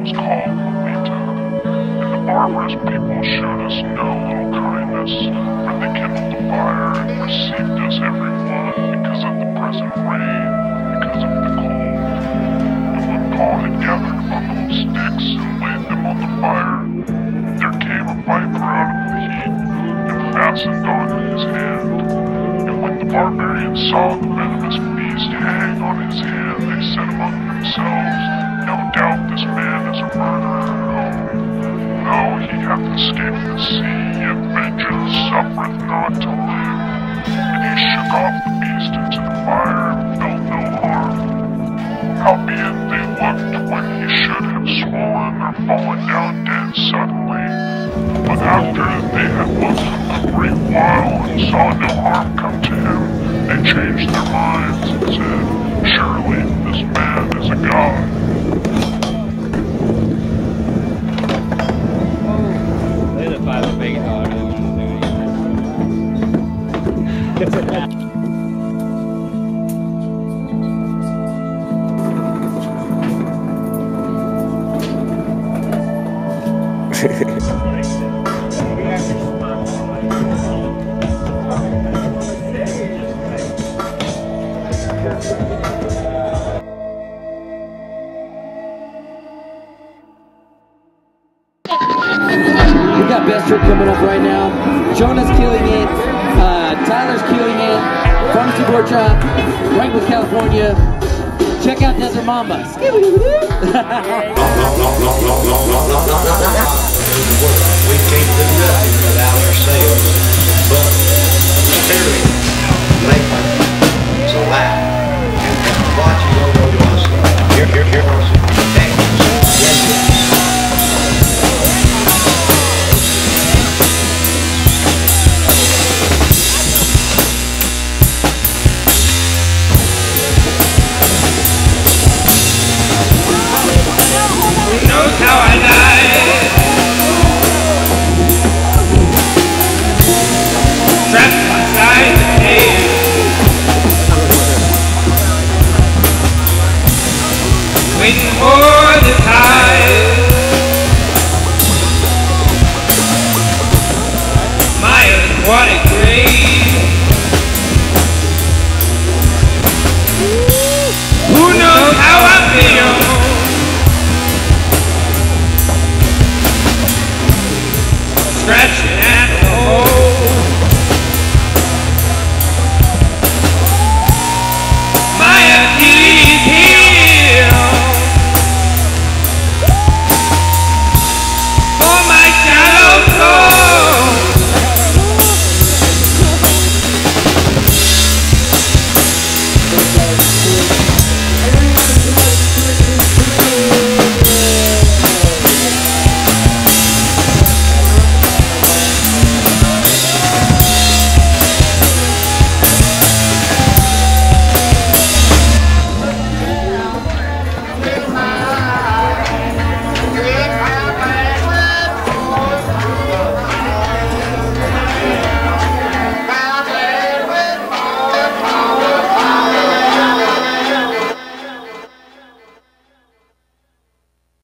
was called Lolita, and the barbarous people showed us no little kindness, for they kindled the fire and received us everyone because of the present rain, because of the cold. And when Paul had gathered a bundle of sticks and laid them on the fire, there came a viper out of the heat and fastened on his hand. And when the barbarians saw the venomous beast hang on his hand, they said among themselves, "No doubt this man is a murderer. Though he hath escaped the sea, yet vengeance suffereth not to live." And he shook off the beast into the fire and felt no harm. Howbeit they looked when he should have swollen or fallen down dead suddenly. But after they had looked a great while and saw no harm come to him, they changed their minds and said, "Surely this man is a god." We got best trip coming up right now. Jonah's killing it. Tyler's killing it. From Georgia, Wrightwood, California. Check out Desert Mamba. We came to nothing without ourselves, but